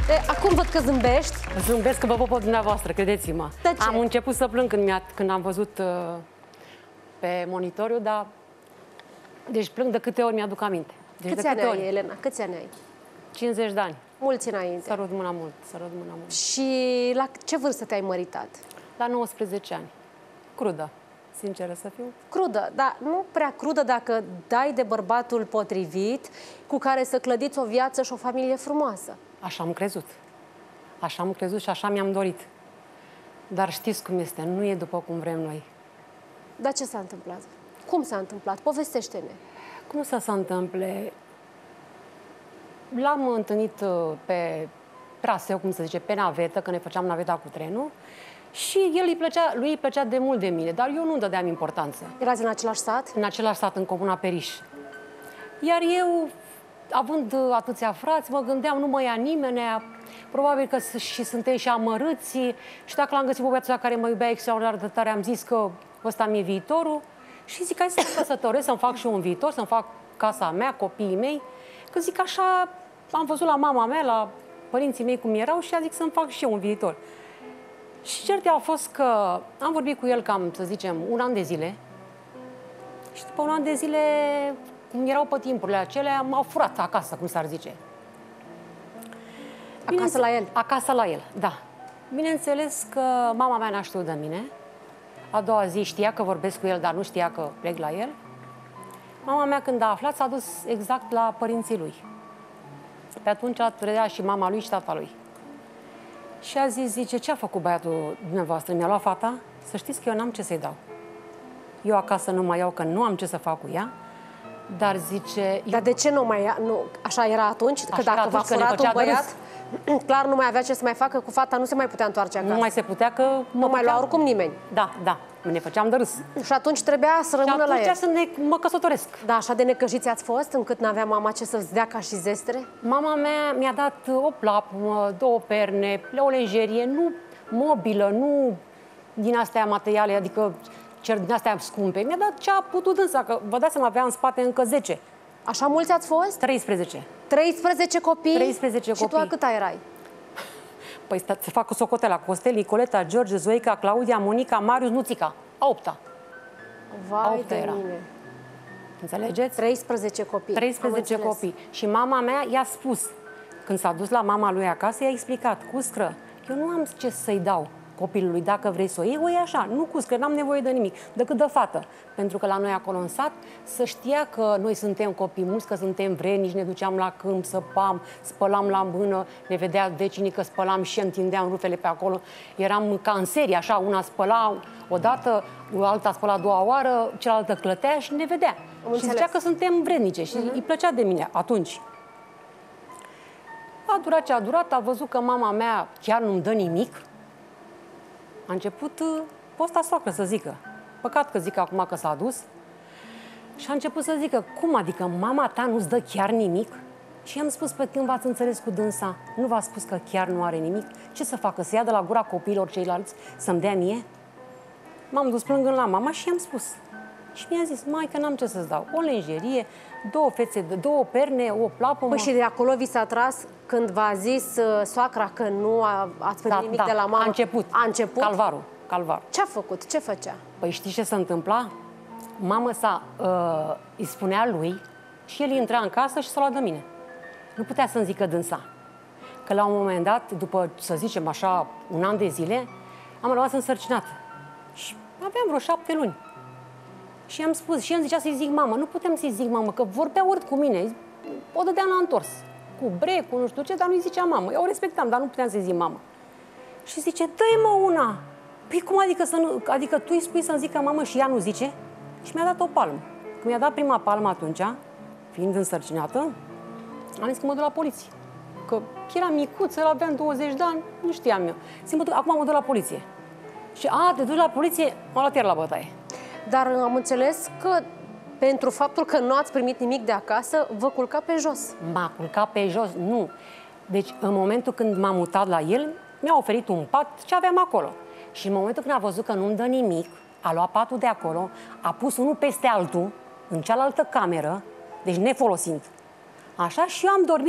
Acum văd că zâmbești. Zâmbesc că vă pup dumneavoastră, credeți-mă. Am început să plâng când am văzut pe monitoriu, dar... Deci plâng de câte ori mi-aduc aminte. Deci Câți ani ai, Elena? Câți ani ai? 50 de ani. Mulți înainte. Sărut mâna mult, sărut mâna mult. Și la ce vârstă te-ai măritat? La 19 ani. Crudă, sinceră să fiu. Crudă, dar nu prea crudă dacă dai de bărbatul potrivit cu care să clădiți o viață și o familie frumoasă. Așa am crezut. Așa am crezut și așa mi-am dorit. Dar știți cum este, nu e după cum vrem noi. Dar ce s-a întâmplat? Cum s-a întâmplat? Povestește-ne. Cum să se întâmple? L-am întâlnit pe traseu, cum se zice, pe navetă, că ne făceam naveta cu trenul. Și lui îi plăcea de mult de mine, dar eu nu dădeam importanță. Erați în același sat? În același sat, în Comuna Periș. Iar eu, având atâția frați, mă gândeam, nu mă ia nimeni, probabil că și suntem și amărâți. Și dacă l-am găsit pe băiatul care mă iubea extraordinar de tare, am zis că ăsta mi-e viitorul. Și zic, hai să mă căsătoresc, să-mi fac și eu un viitor, să-mi fac casa mea, copiii mei. Că zic așa, am văzut la mama mea, la părinții mei cum erau și zic să-mi fac și eu un viitor. Și cert a fost că am vorbit cu el cam, să zicem, un an de zile. Și după un an de zile, cum erau pe timpurile acelea, m-au furat acasă, cum s-ar zice. Acasă la el? Acasă la el, da. Bineînțeles că mama mea n-a știut de mine. A doua zi știa că vorbesc cu el, dar nu știa că plec la el. Mama mea, când a aflat, s-a dus exact la părinții lui. Pe atunci a trăit și mama lui și tata lui. Și a zis, zice, ce a făcut băiatul dumneavoastră? Mi-a luat fata? Să știți că eu n-am ce să-i dau. Eu acasă nu mai iau, că nu am ce să fac cu ea. Dar zice... Dar de ce nu mai ia? Nu, așa era atunci? Că așa dacă v-a furat un băiat, clar nu mai avea ce să mai facă cu fata, nu se mai putea întoarce acasă. Nu mai se putea, că... Nu mai lua oricum nimeni. Da, da. Ne făceam de râs. Și atunci trebuia să rămână la el. Și atunci mă căsătoresc. Da, așa de necăjiți ați fost, încât n-avea mama ce să-ți dea ca și zestre? Mama mea mi-a dat o plapumă, 2 perne, o lenjerie, nu mobilă, nu din astea materiale, adică din astea scumpe. Mi-a dat ce a putut dânsa, că vă dați seama, avea în spate încă 10. Așa mulți ați fost? 13. 13 copii? 13 copii. Și tu a câta erai? Păi să fac socotela. Costel, Nicoleta, George, Zoica, Claudia, Monica, Marius, Nuțica. A 8-a. Vai de mine. Înțelegeți? 13 copii. 13 copii. Și mama mea i-a spus, când s-a dus la mama lui acasă, i-a explicat, cuscră, eu nu am ce să-i dau copilului, dacă vrei să o iei, o iei așa. Nu cuscră, n-am nevoie de nimic, decât de fată. Pentru că la noi acolo în sat, să știa că noi suntem copii mulți, că suntem vrednici, ne duceam la câmp, săpam, spălam la mână, ne vedea vecinii că spălam și întindeam rufele pe acolo. Eram ca în serie, așa, una spăla odată, alta spăla a doua oară, cealaltă clătea și ne vedea. Și zicea că suntem vrednice și îi plăcea de mine atunci. A durat ce a durat, a văzut că mama mea chiar nu-mi dă nimic. A început posta soacră să zică. Păcat că zic acum că s-a dus. Și a început să zică, cum adică mama ta nu-ți dă chiar nimic? Și i-am spus, pe când v-ați înțeles cu dânsa, nu v-a spus că chiar nu are nimic? Ce să facă? Să ia de la gura copiilor ceilalți să-mi dea mie? M-am dus plângând la mama și i-am spus. Și mi-a zis, mai că n-am ce să-ți dau. O lenjerie, 2 fețe, 2 perne, o plapumă. Păi și de acolo vi s-a tras când v-a zis soacra că nu ați primit nimic de la mama? A început. A început? Calvarul. Ce a făcut? Ce făcea? Păi știi ce se întâmpla? Mama sa îi spunea lui și el intra în casă și s-a luat de mine. Nu putea să-mi zică dânsa. Că la un moment dat, după, să zicem așa, un an de zile, am rămas însărcinată. Și aveam vreo 7 luni. Și i-am spus, și el zicea să-i zic mamă. Nu putem să-i zic mamă, că vorbea urât cu mine. O dădeam la întors. Cu brecul, nu știu ce, dar nu-i zicea mamă. Eu o respectam, dar nu puteam să-i zic mamă. Și zice, dă-i mă una. Păi cum adică să nu... Adică tu îi spui să-mi zică mamă și ea nu zice? Și mi-a dat o palmă. Când mi-a dat prima palmă atunci, fiind însărcinată, am zis că mă duc la poliție. Că eram micuță, aveam 20 de ani, nu știam eu. Acum mă duc la poliție. Și te duci la poliție, m-a luat iar la bătaie. Dar am înțeles că pentru faptul că nu ați primit nimic de acasă, vă culca pe jos. M-a culcat pe jos? Nu. Deci, în momentul când m-am mutat la el, mi-a oferit un pat ce aveam acolo. Și în momentul când a văzut că nu-mi dă nimic, a luat patul de acolo, a pus unul peste altul, în cealaltă cameră, deci nefolosind. Așa, și eu am dormit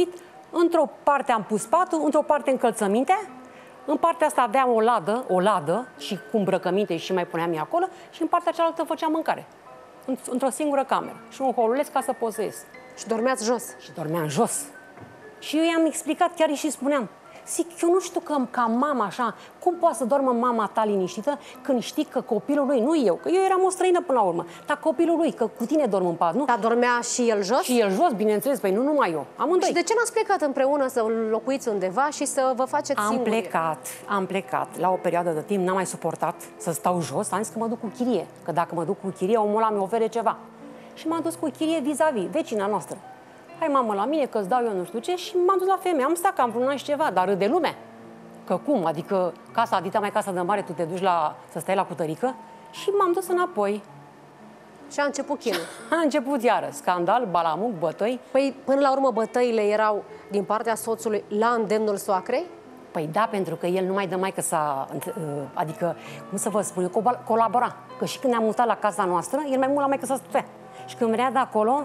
Într-o parte am pus patul, într-o parte încălțăminte, în partea asta aveam o ladă și cu îmbrăcăminte și mai puneam ea acolo și în partea cealaltă făceam mâncare. Într-o singură cameră. Și un holuleț ca să pot să ies. Și dormeați jos. Și dormeam jos. Și eu i-am explicat, chiar și spuneam, zic, eu nu știu că ca mama așa, cum poate să doarmă mama ta liniștită când știi că copilul lui, nu eu, că eu eram o străină până la urmă, dar copilul lui, că cu tine dorm în pat, nu? Dar dormea și el jos? Și el jos, bineînțeles, păi nu numai eu, amândoi. Și de ce n-ați plecat împreună să locuiți undeva și să vă faceți singuri? Am plecat la o perioadă de timp, n-am mai suportat să stau jos, am zis că mă duc cu chirie, că dacă mă duc cu chirie, omul ăla mi ofere ceva. Și m-am dus cu chirie vis-a-vis, vecina noastră. Hai, mamă, la mine, că-ți dau eu nu știu ce, și m-am dus la femeie. Am stat cam vreun an și ceva, dar râde lumea. Că cum? Adică casa, adita mai casa de mare, tu te duci să stai la cutărică? Și m-am dus înapoi. Și a început chinul. A început iară. Scandal, balamuc, bătăi. Păi, până la urmă, bătăile erau din partea soțului la îndemnul soacrei? Păi da, pentru că el nu mai dă mai că adică, cum să vă spun, eu colabora. Că și când ne-am mutat la casa noastră, el mai mult la mai că să stătea. Și când venea de acolo,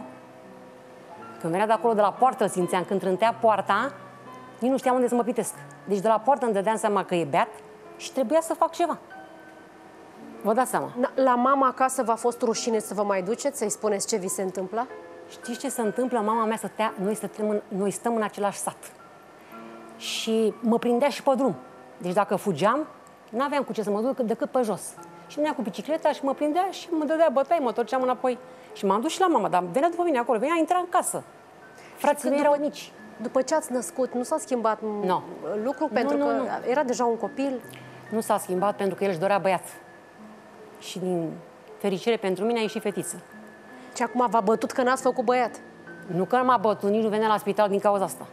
de la poartă, îl simțeam, când trântea poarta, nici nu știam unde să mă pitesc. Deci de la poartă îmi dădeam seama că e beat și trebuia să fac ceva. Vă dați seama. La mama acasă v-a fost rușine să vă mai duceți, să-i spuneți ce vi se întâmplă? Știți ce se întâmplă? Mama mea stătea, noi stăm în același sat. Și mă prindea și pe drum. Deci dacă fugeam, n-aveam cu ce să mă duc decât pe jos. Și venea cu bicicleta și mă prindea și mă dădea bătaie, mă torceam înapoi. Și m-am dus și la mama, dar venea după mine acolo, venea, intra în casă. Frații mei erau mici. După ce ați născut, nu s-a schimbat lucru? Pentru că era deja un copil? Nu s-a schimbat pentru că el își dorea băiat. Și din fericire pentru mine a ieșit fetiță. Și acum v-a bătut că n-ați făcut băiat? Nu că m-a bătut, nici nu venea la spital din cauza asta.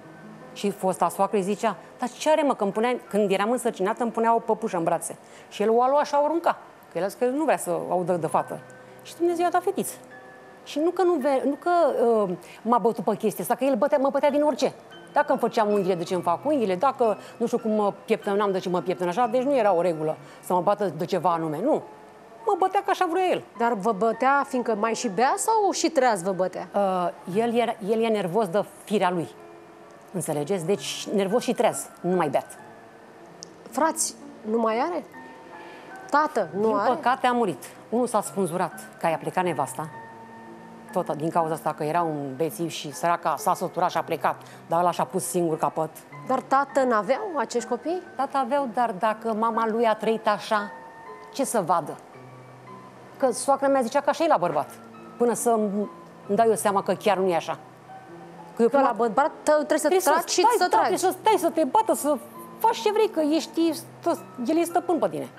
Și fosta soacră îi zicea, dar ce are, mă, că când eram însărcinată îmi punea o păpușă în brațe. Și el o a luat și o arunca. Că el a zis că nu vrea să audă de fată. Și Dumnezeu i-a dat fetiță. Și nu că m-a bătut pe chestia asta, că el mă bătea din orice. Dacă îmi făceam unghiile, de ce îmi fac unghiile, dacă nu știu cum mă pieptănam, de ce mă pieptăn așa, deci nu era o regulă să mă bată de ceva anume, nu. Mă bătea ca așa vrea el. Dar vă bătea fiindcă mai și bea sau și treaz vă bătea? El e nervos de firea lui. Înțelegeți? Deci nervos și treaz, nu mai beat. Frați, nu mai are? Tată, nu are? Din păcate a murit. Unul s-a spânzurat, că i-a plecat nevasta. Tot din cauza asta că era un bețiv și săraca s-a săturat și a plecat. Dar ăla și-a pus singur capăt. Dar tată n-aveau acești copii? Tată aveau, dar dacă mama lui a trăit așa, ce să vadă? Că soacra mea zicea că așa e la bărbat. Până să îmi dau eu seama că chiar nu e așa. Că la bărbat trebuie să tragi și să tragi. Trebuie să stai, să te bată, să faci ce vrei, că el e stăpân pe tine.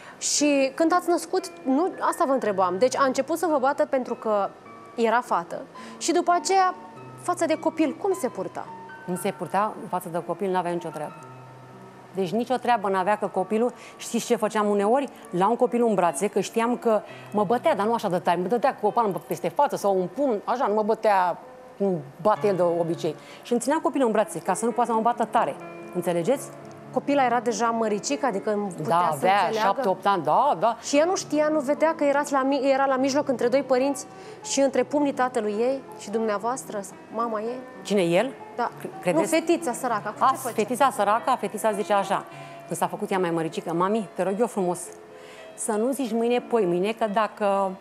Și când ați născut, nu, asta vă întrebam. Deci a început să vă bată pentru că era fată și după aceea, față de copil, cum se purta? Nu se purta, față de copil n-avea nicio treabă. Deci nicio treabă n-avea că copilul, știți ce făceam uneori? Luam copilul în brațe, că știam că mă bătea, dar nu așa de tare, mă dădea cu o palmă peste față sau un pumn, așa, nu mă bătea cum bate el de obicei. Și îmi ținea copilul în brațe, ca să nu poată să mă bată tare. Înțelegeți? Copila era deja măricică, adică putea să înțeleagă? 7-8 ani, da. Și ea nu știa, nu vedea că era la mijloc între doi părinți și între pumnii tatălui ei și dumneavoastră, mama ei? Cine, el? Da. Credeți? Nu, fetița săracă. Fetița săracă, fetița zicea așa, când s-a făcut ea mai măricică, mami, te rog eu frumos, să nu zici mâine, poimâine, că dacă...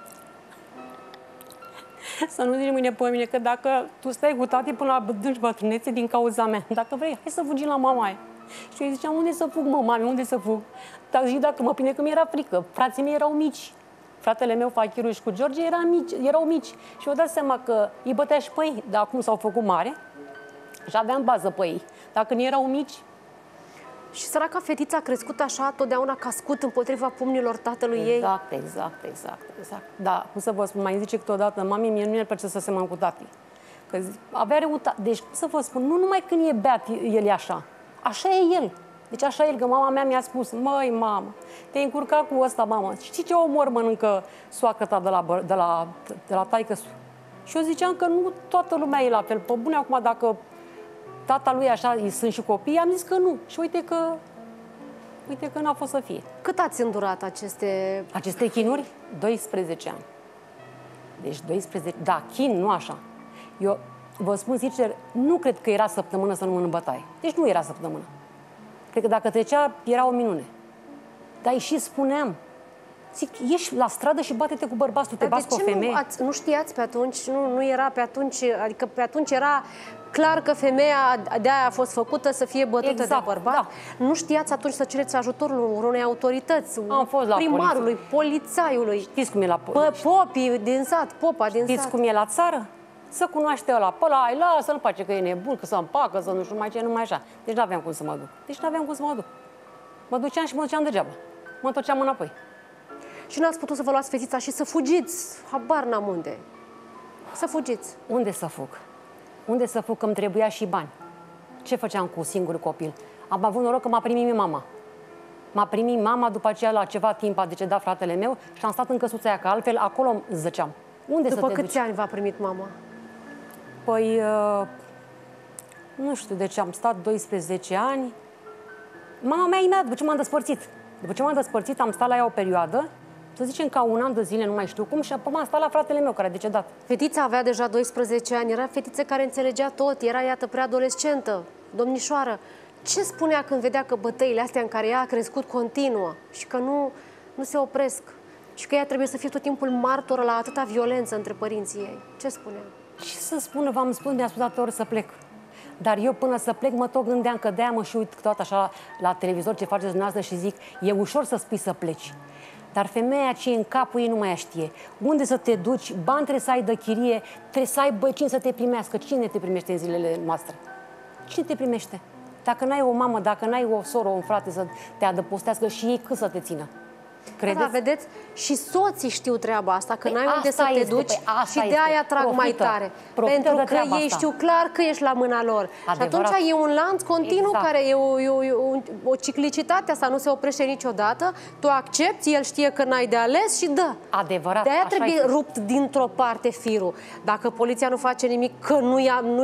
Să nu zici mâine, poimâine, că dacă tu stai cu tati până la dânci bătrânețe din cauza mea, dacă vrei, hai să fugim la mama aia. Și eu ziceam, unde să fug, mă, mami, unde să fug? Dar zic, dacă mă prinde, că mi-era frică. Frații mei erau mici. Fratele meu, Fachiru, și cu George erau mici. Și eu dat seama că îi bătea și pe ei, dar acum s-au făcut mare și aveam bază pe ei. Dar când erau mici... Și săraca fetița a crescut așa, totdeauna cascut împotriva pumnilor tatălui ei? Exact. Da, cum să vă spun, mai zice câteodată, mami, mie nu mi-ar place să semăn cu tati. Că avea răutate. Deci, cum să vă spun, nu numai când e beat, el e așa. Așa e el. Deci așa e el, că mama mea mi-a spus, măi, mamă, te-ai încurcat cu ăsta, mamă. Știi ce omor mănâncă soacră ta de la taică-su? Și eu ziceam că nu toată lumea e la fel. Pe bune, acum, dacă tata lui așa, sunt și copii, am zis că nu. Și uite că n-a fost să fie. Cât ați îndurat aceste... Aceste chinuri? 12 ani. Deci 12... Da, chin, nu așa. Eu vă spun sincer, nu cred că era săptămână să nu mănânc bătaie. Deci nu era săptămână. Cred că dacă trecea, era o minune. Dar îi și spuneam, zic, ieși la stradă și bate-te cu bărbatul, te bați cu o femeie. Nu știați pe atunci, nu era pe atunci, adică pe atunci era clar că femeia de-aia a fost făcută să fie bătută de bărbat. Da. Nu știați atunci să cereți ajutorul unei autorități, am fost la primarului, polițaiului. Știți cum e la poliție? Popii din sat, popa din sat. Știți cum e la țară? Să cunoaște ăla, pe ăla, hai, lasă-l face că e nebun, că să împacă, să nu știu mai ce, numai așa. Deci n-aveam cum să mă duc. Mă duceam și mă duceam degeaba. Mă întorceam înapoi. Și n-ați putut să vă luați fetița și să fugiți? Habar n-am unde. Să fugiți. Unde să fug? Unde să fug? Că îmi trebuia și bani. Ce făceam cu singur copil? Am avut noroc că m-a primit mama. M-a primit mama, după aceea la ceva timp a decedat fratele meu și am stat în căsuța aia, că altfel acolo zăceam. Unde după să te câți ani v-a primit mama? Păi, nu știu, deci am stat 12 ani. Mama mea imediat, după ce m-am despărțit. După ce m-am despărțit, am stat la ea o perioadă, să zicem ca un an de zile, nu mai știu cum, și apoi am stat la fratele meu, care a decedat. Fetița avea deja 12 ani, era fetiță care înțelegea tot, era, iată, preadolescentă, domnișoară. Ce spunea când vedea că bătăile astea în care ea a crescut continuă și că nu se opresc și că ea trebuie să fie tot timpul martoră la atâta violență între părinții ei? Ce spunea? Ce să spună, v-am spus, mi-a spus atâtea ori să plec. Dar eu până să plec mă tot gândeam că de-aia mă și uit toată așa la televizor ce faceți dumneavoastră și zic, e ușor să spui să pleci. Dar femeia ce e în capul ei nu mai știe. Unde să te duci, bani trebuie să ai de chirie, trebuie să ai băcini să te primească. Cine te primește în zilele noastre? Cine te primește? Dacă n-ai o mamă, dacă n-ai o soră, un frate să te adăpostească și ei cât să te țină? Credeți? Da, vedeți? Și soții știu treaba asta, că Păi n-ai unde să te duci și de aia trag mai tare. Pentru că ei știu clar că ești la mâna lor. Adevărat. Și atunci e un lanț continuu care e o ciclicitate, asta nu se oprește niciodată. Tu accepti, el știe că n-ai de ales și dă. Adevărat. De aia trebuie rupt dintr-o parte firul. Dacă poliția nu face nimic, că nu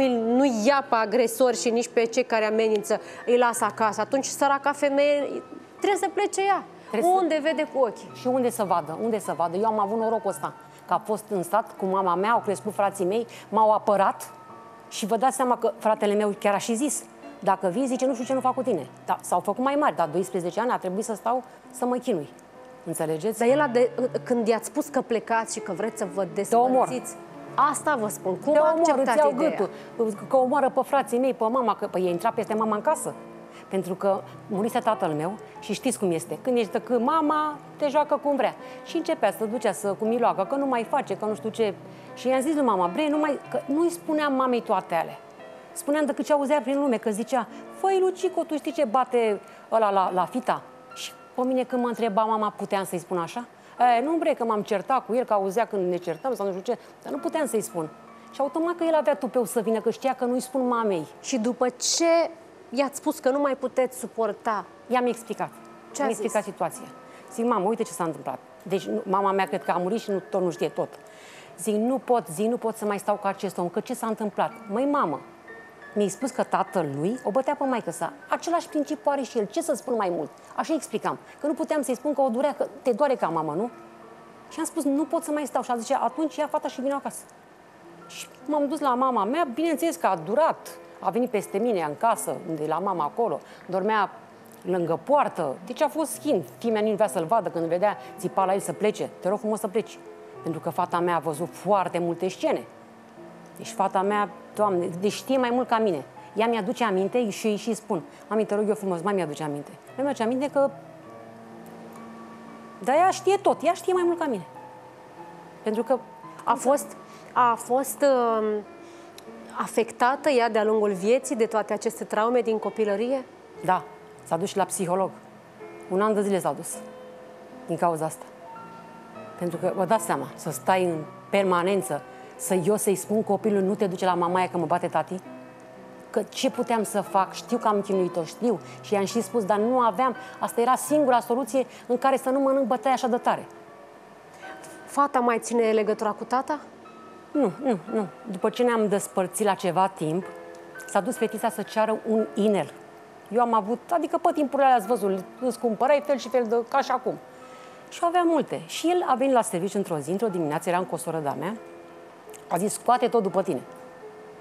ia pe agresori și nici pe cei care amenință, îi lasă acasă, atunci săraca femeie trebuie să plece ea. Unde vede cu ochii? Și unde să vadă? Unde să vadă? Eu am avut norocul ăsta, că a fost în stat cu mama mea, au crescut frații mei, m-au apărat și vă dați seama că fratele meu chiar a și zis, dacă vii, zice, nu știu ce nu fac cu tine. Da, s-au făcut mai mari, dar 12 ani a trebuit să stau să mă chinui. Înțelegeți? Dar el când i-ați spus că plecați și că vreți să vă despărțiți, asta vă spun. Cum a acceptat ideea? Gâtul, că omoară pe frații mei, pe mama, că ei intra peste mama în casă. Pentru că murise tatăl meu și știți cum este. Când ești tăcă, mama te joacă cum vrea. Și începea să ducea cu miloacă, că nu mai face, că nu știu ce. Și i-am zis lui mama, că nu-i spuneam mamei toate alea. Spuneam decât ce auzea prin lume, că zicea, făi, Lucico, tu știi ce bate ăla la fita? Și pe mine când mă întreba mama, puteam să-i spun așa? Nu vrei că m-am certat cu el, că auzea când ne certăm sau nu știu ce, dar nu puteam să-i spun. Și automat că el avea tupeu să vină, că știa că nu-i spun mamei. Și după ce i-ați spus că nu mai puteți suporta, i-am explicat. Ce am explicat situația. Zic, mamă, uite ce s-a întâmplat. Deci mama mea cred că a murit și tot nu știe tot. Zic, nu pot să mai stau cu acest om, că ce s-a întâmplat? Măi, mamă, mi-ai spus că tatăl lui o bătea pe maică sa. Același principiu are și el. Ce să spun mai mult? Așa explicam. Că nu puteam să-i spun că o durea, că te doare ca mamă, nu? Și am spus, nu pot să mai stau. Și a zis, atunci ia fata și vine acasă. Și m-am dus la mama mea, bineînțeles că a durat. A venit peste mine în casă, de la mama acolo, dormea lângă poartă. Deci a fost schimb. Fimea nu vrea să-l vadă, când vedea, țipa la el să plece. Te rog frumos să pleci. Pentru că fata mea a văzut foarte multe scene. Deci fata mea, Doamne, deci știe mai mult ca mine. Ea mi-aduce aminte și îi și spun, mami, te rog eu frumos, mai mi-aduce aminte. Mi-aduce aminte că... Dar ea știe tot, ea știe mai mult ca mine. Pentru că... A fost afectată ea de-a lungul vieții de toate aceste traume din copilărie? Da, s-a dus și la psiholog. Un an de zile s-a dus din cauza asta. Pentru că, vă dați seama, să stai în permanență, să-i spun copilului, nu te duce la mamaia că mă bate tati? Că ce puteam să fac? Știu că am chinuit-o, știu. Și i-am și spus, dar nu aveam. Asta era singura soluție în care să nu mănânc bătaia așa de tare. Fata mai ține legătura cu tata? Nu. După ce ne-am despărțit la ceva timp, s-a dus fetița să ceară un inel. Eu am avut, adică pe timpurile alea ați văzut, îți cumpărai fel și fel de, ca și acum. Și avea multe. Și el a venit la serviciu într-o zi, într-o dimineață, era în cosoră de-a mea, a zis, scoate tot după tine.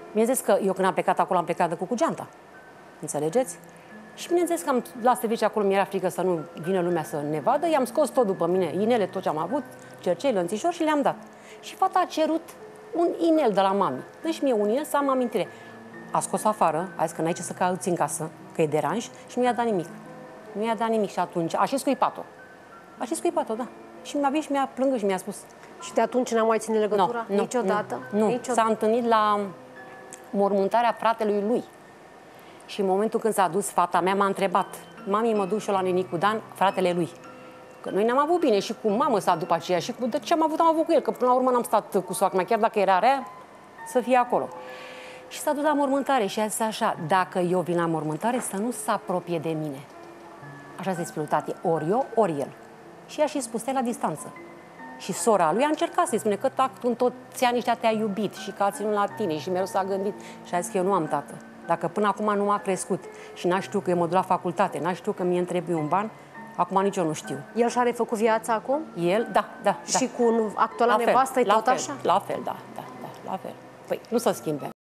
Bineînțeles că eu când am plecat acolo, am plecat cu geanta. Înțelegeți? Și bineînțeles că am la serviciu acolo, mi-era frică să nu vină lumea să ne vadă. I-am scos tot după mine, inele, tot ce am avut, cercei, lănțișori și le-am dat. Și fata a cerut un inel de la mami. Deci mie un inel să am amintire. A scos afară, a zis că n-ai ce să cauți în casă, că e deranj și nu i-a dat nimic. Nu i-a dat nimic și atunci a și scuipat-o. A și scuipat-o, da. Și mi-a venit și mi-a plângât și mi-a spus. Și de atunci n-am mai ținut legătura? Nu, Niciodată? Nu. Niciodată. S-a întâlnit la mormântarea fratelui lui. Și în momentul când s-a dus, fata mea m-a întrebat: mami, mă duc și eu la Nenicu Dan, fratele lui. Că noi ne-am avut bine și cu mamă s-a după aceea și cu ce am avut cu el, că până la urmă n-am stat cu soacra mea, chiar dacă era rea, să fie acolo. Și s-a dus la mormântare și a zis așa: dacă eu vin la mormântare, să nu se apropie de mine. Așa s-a spus tati, ori eu, ori el. Și ea și spus, stai la distanță. Și sora lui a încercat să-i spune că în toți anii ăștia te-a iubit și că a ținut la tine și mereu s-a gândit. Și a zis că eu nu am tată. Dacă până acum nu m-a crescut și n-a știut că eu mă duc la facultate, n-a știut că mie îmi trebuie un ban, acum nici eu nu știu. El și-a refăcut viața acum? El, da. Și cu actuala nevastă e tot așa? La fel, da, la fel. Păi, nu se schimbe.